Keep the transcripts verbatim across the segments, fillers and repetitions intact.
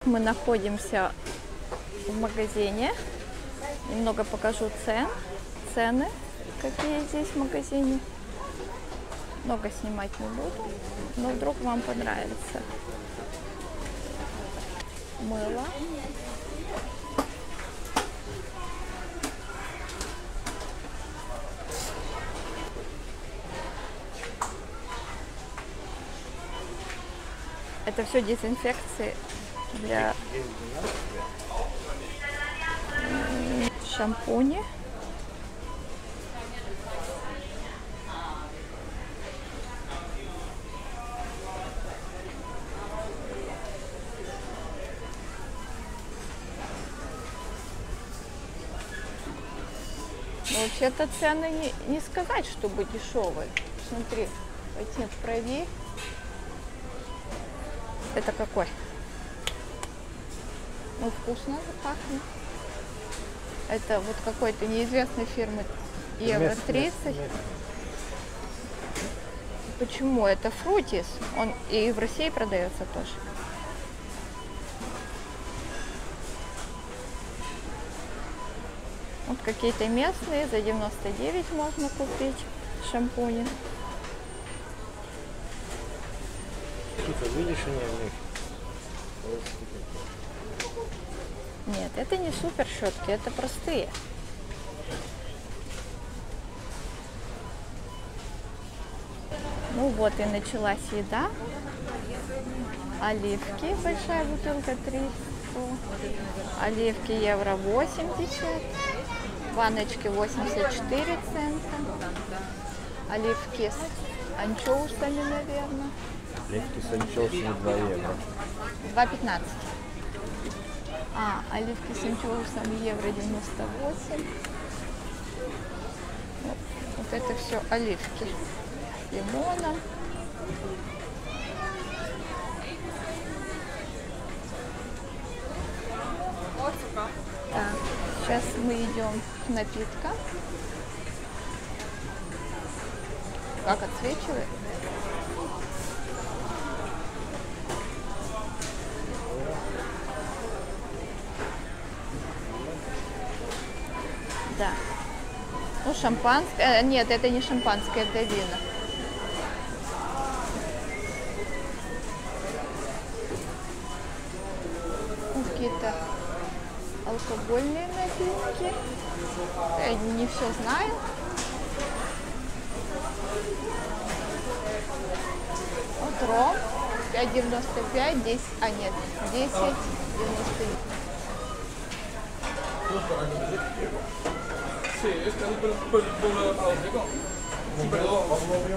Мы находимся в магазине. Немного покажу цен, цены, какие здесь в магазине. Много снимать не буду, но вдруг вам понравится. Мыло. Это все дезинфекции для шампуни. Вообще-то цены не, не сказать, чтобы дешевые. Смотри, оттенок правее. Это какой? Ну, вкусно пахнет. Это вот какой-то неизвестной фирмы евро тридцать. Почему? Это Фрутис. Он и в России продается тоже. Вот какие-то местные, за девяносто девять можно купить шампуни. Видишь, нет, это не супер щетки, это простые. Ну вот и началась еда. Оливки, большая бутылка триста. Оливки евро восемьдесят. Баночки восемьдесят четыре цента. Оливки с анчоусами, наверное. Оливки с анчоусами два евро. два пятнадцать. А, оливки с анчоусами евро девяносто восемь. Вот, вот это все оливки с лимоном. Так, сейчас мы идем к напиткам. Как отсвечивает? Да. Ну, шампанское. Нет, это не шампанское, это вино. Какие-то алкогольные напитки. Я не все знаю. Вот ром. пять девяносто пять, десять, а нет, десять девяносто девять. Sí, es que por, por, por Alfredo. Sí, pero...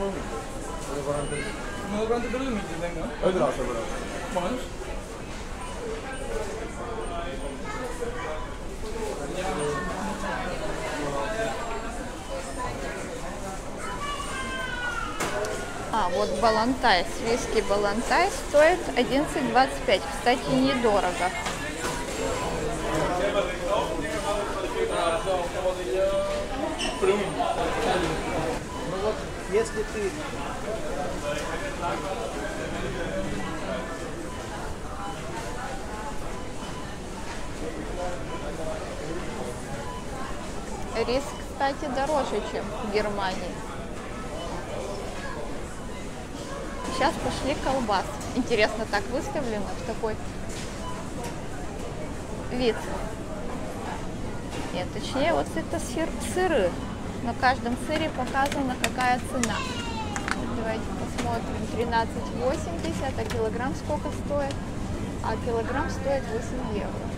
No durante todo el mes, venga. Öyle alsa bırak. Manos. А, вот Балантайс, виски Балантайс стоит одиннадцать двадцать пять. Кстати, недорого. Ну вот, если ты... Рис, кстати, дороже, чем в Германии. Сейчас пошли колбас. Интересно, так выставлено в такой вид. Нет, точнее, вот это сыр, сыры. На каждом сыре показана, какая цена. Давайте посмотрим. тринадцать восемьдесят, а килограмм сколько стоит? А килограмм стоит восемь евро.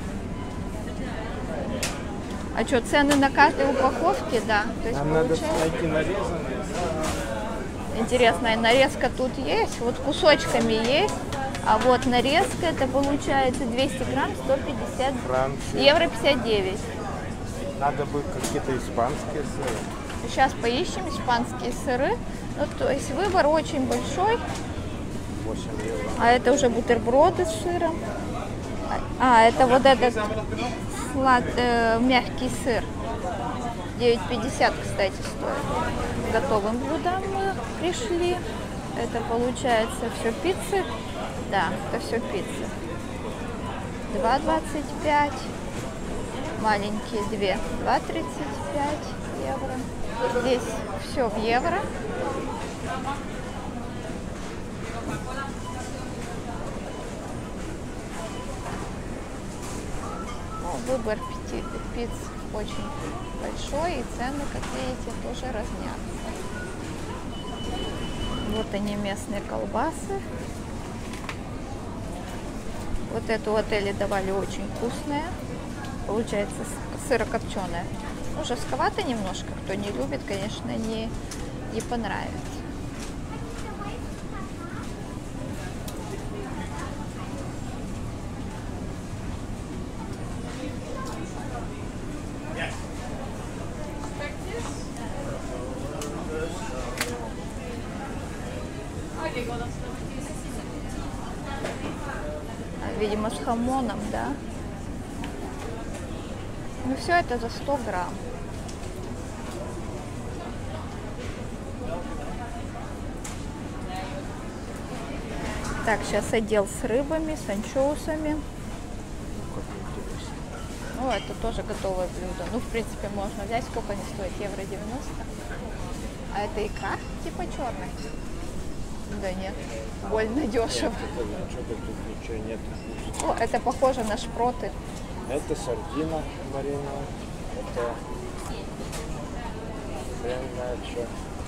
А что, цены на каждой упаковке, да? То есть, нам получается... надо найти нарезанные. Интересная нарезка тут есть, вот кусочками есть, а вот нарезка это получается двести грамм, сто пятьдесят евро пятьдесят девять. Надо бы какие-то испанские сыры. Сейчас поищем испанские сыры. Ну, то есть выбор очень большой. восемь евро. А это уже бутерброды с сыром. А, это вот этот слад, э, мягкий сыр. девять пятьдесят, кстати, стоит. К готовым блюдам мы пришли. Это получается все пиццы. Да, это все пиццы. два двадцать пять. Маленькие две, два тридцать пять евро. Здесь все в евро. Ну, выбор пяти, пиц очень большой, и цены, как видите, тоже разнятся. Вот они, местные колбасы. Вот эту в отеле давали очень вкусная. Получается сырокопченая. Ну, жестковато немножко. Кто не любит, конечно, не, не понравится. Видимо, с хамоном, да? Ну, все это за сто грамм. Так, сейчас отдел с рыбами, с анчоусами. Ну, это тоже готовое блюдо. Ну, в принципе, можно взять. Сколько они стоят? Евро девяносто. А это икра типа черная? Да нет, больно дешево. Нет, что-то тут ничего нет. О, это похоже на шпроты. Это сардина марина, это френначо,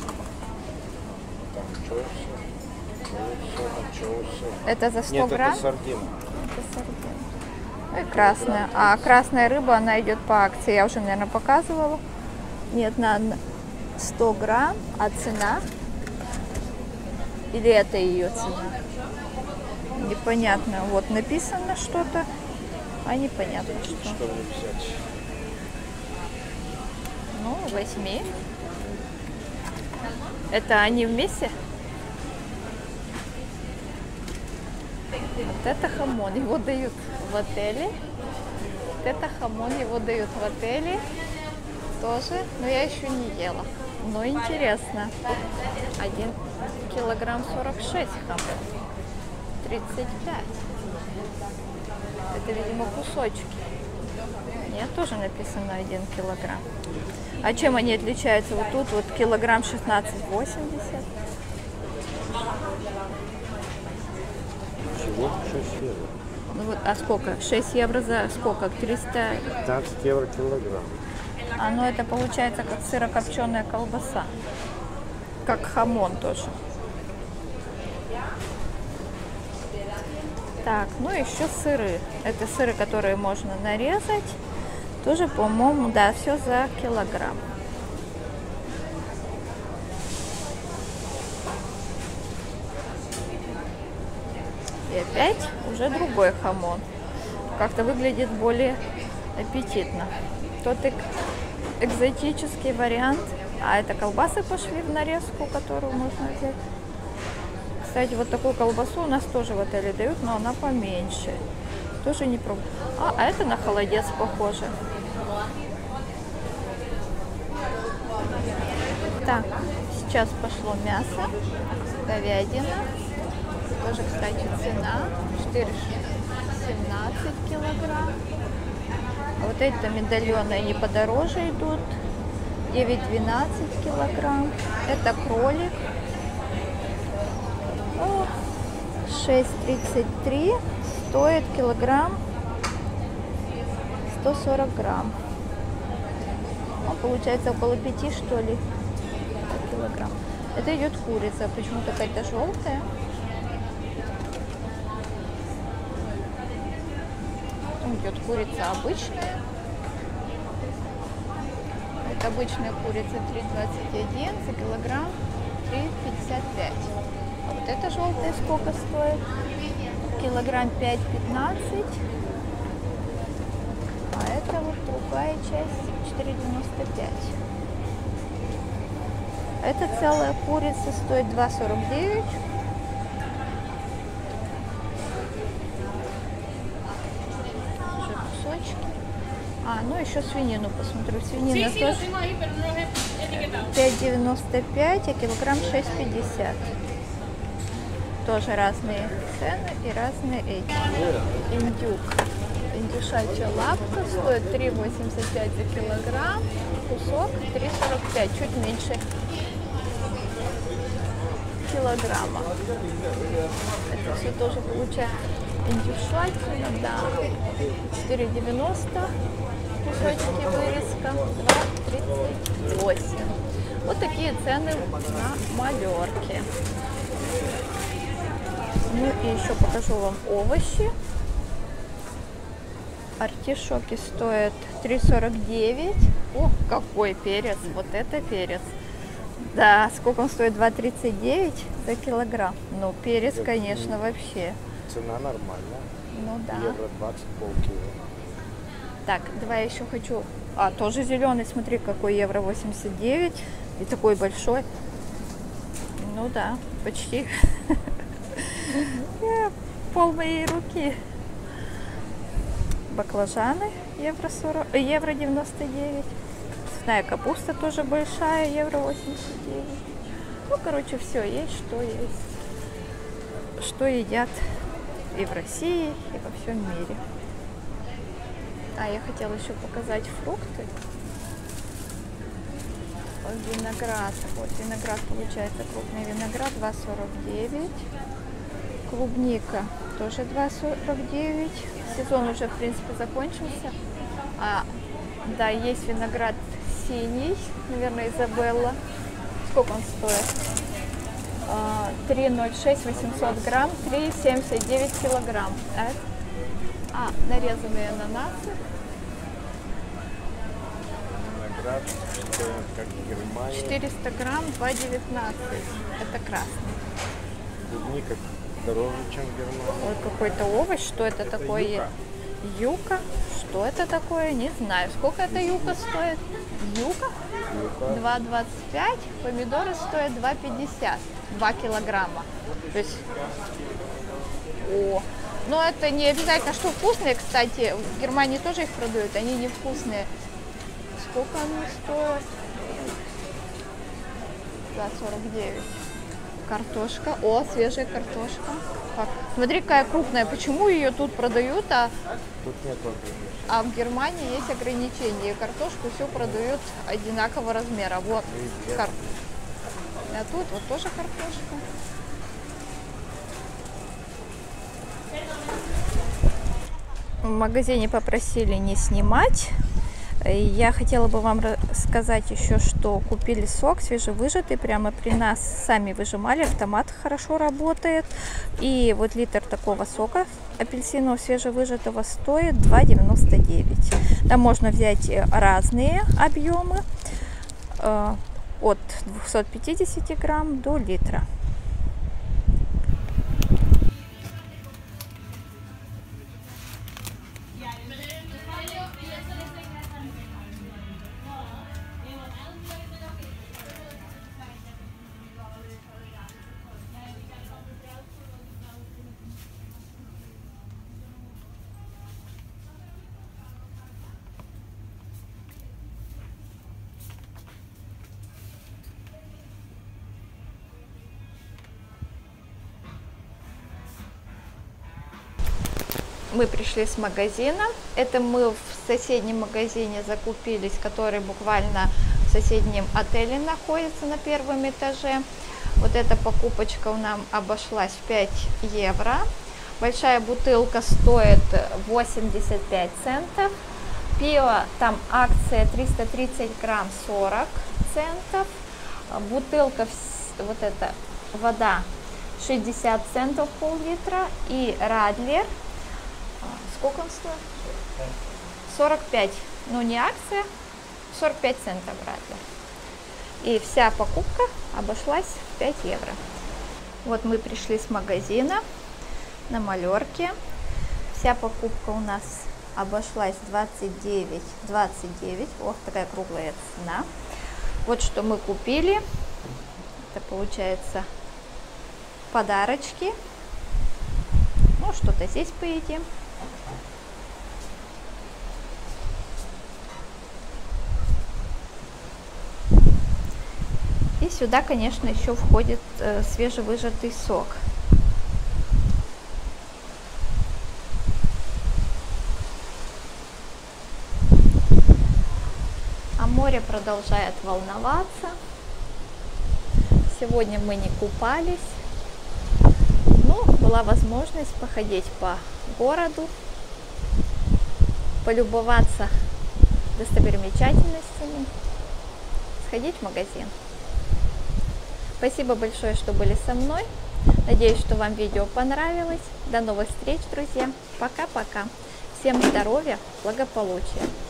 там чоусы, чоусы. Это за сто Нет, грамм? это сардина. Это сардина. Ну и красная. А красная рыба, она идет по акции. Я уже, наверное, показывала. Нет, на сто грамм, а цена? Или это ее цена? Непонятно. Вот написано что-то, а непонятно что. Что мне взять? Ну, возьми. Это они вместе? Вот это хамон, его дают в отеле. Вот это хамон, его дают в отеле тоже, но я еще не ела. Но интересно. Один килограмм сорок шесть хамон. тридцать пять. Это, видимо, кусочки. Нет, тоже написано один килограмм. А чем они отличаются? Вот тут вот килограмм шестнадцать восемьдесят. Всего шесть евро. Ну вот, а сколько? шесть евро за сколько? триста? пятнадцать евро килограмм. А, ну это получается как сырокопченая колбаса. Как хамон тоже. Так, ну еще сыры. Это сыры, которые можно нарезать. Тоже, по-моему, да, все за килограмм. И опять уже другой хамон. Как-то выглядит более аппетитно. Тот эк экзотический вариант. А это колбасы пошли в нарезку, которую можно взять. Кстати, вот такую колбасу у нас тоже в отеле дают, но она поменьше. Тоже не пробую. А, а это на холодец похоже. Так, сейчас пошло мясо, говядина. Тоже, кстати, цена четыреста семнадцать килограмм. А вот эти медальоны, они подороже идут. девять двенадцать килограмм. Это кролик. шесть тридцать три. Стоит килограмм сто сорок грамм. Ну, получается около пяти, что ли, килограмм. Это идет курица. Почему-то какая-то желтая. Идет курица обычная. Это обычная курица три двадцать один за килограмм три пятьдесят пять. А вот эта желтая сколько стоит? Килограмм пять пятнадцать. А это вот другая часть четыре девяносто пять. Эта целая курица стоит два сорок девять. А, ну еще свинину посмотрю. Свинина тоже пять девяносто пять, а килограмм шесть пятьдесят. Тоже разные цены и разные эти. Индюк. Индюшачья лапка стоит три восемьдесят пять за килограмм, кусок три сорок пять, чуть меньше килограмма. Это все тоже получается индюшатина, да, четыре девяносто кусочки вырезка, два тридцать восемь. Вот такие цены на малерке. Ну и еще покажу вам овощи. Артишоки стоят три сорок девять. О, какой перец! Вот это перец! Да, сколько он стоит? два тридцать девять за килограмм. Ну, перец, конечно, вообще. Цена нормальная. Ну да. Евро двадцать, полкило. Так, давай еще хочу... А, тоже зеленый, смотри, какой, евро восемьдесят девять. И такой большой. Ну да, почти. Пол моей руки. Баклажаны евро сорок, евро девяносто девять. Цветная капуста тоже большая, евро восемьдесят девять. Ну, короче, все есть, что есть. Что едят и в России, и во всем мире. А я хотела еще показать фрукты. Виноград. Вот виноград, получается, крупный виноград два сорок девять. Клубника тоже два сорок девять. Сезон уже, в принципе, закончился. А, да, есть виноград синий, наверное, Изабелла. Сколько он стоит? А, три ноль шесть, восемьсот грамм, три семьдесят девять килограмм. А, а, нарезанные ананасы. Виноград стоит как в Германии. четыреста грамм, два девятнадцать. Это красный. Клубника дороже, чем в Германии. Ой, какой-то овощ. Что это, это такое? Юка. Юка. Что это такое? Не знаю. Сколько эта юка стоит? Юка? Юка. два двадцать пять. Помидоры стоят два пятьдесят. два килограмма. То есть... О. Но это не обязательно, что вкусные, кстати. В Германии тоже их продают. Они невкусные. Сколько они стоят? два сорок девять. Картошка. О, свежая картошка. Так. Смотри, какая крупная. Почему ее тут продают, а, Тут нет ограничений. а в Германии есть ограничения. И картошку все продают одинакового размера. Вот. Кар... А тут вот тоже картошка. В магазине попросили не снимать. Я хотела бы вам рассказать еще, что купили сок свежевыжатый, прямо при нас сами выжимали, автомат хорошо работает. И вот литр такого сока апельсинового свежевыжатого стоит два девяносто девять. Там можно взять разные объемы, от двухсот пятидесяти грамм до литра. Мы пришли с магазина. Это мы в соседнем магазине закупились, который буквально в соседнем отеле находится на первом этаже. Вот эта покупочка у нас обошлась в пять евро. Большая бутылка стоит восемьдесят пять центов. Пиво, там акция триста тридцать грамм, сорок центов. Бутылка, вот эта вода, шестьдесят центов пол-литра. И Радлер. Сколько он стоит? сорок пять. Ну, не акция, сорок пять центов Радлер. И вся покупка обошлась в пять евро. Вот мы пришли с магазина на Малерке. Вся покупка у нас обошлась двадцать девять двадцать девять. Вот такая круглая цена. Вот что мы купили. Это получается подарочки. Ну, что-то здесь поедим. И сюда, конечно, еще входит э, свежевыжатый сок. Море продолжает волноваться. Сегодня мы не купались, но была возможность походить по городу, полюбоваться достопримечательностями, сходить в магазин. Спасибо большое, что были со мной. Надеюсь, что вам видео понравилось. До новых встреч, друзья. Пока-пока. Всем здоровья, благополучия.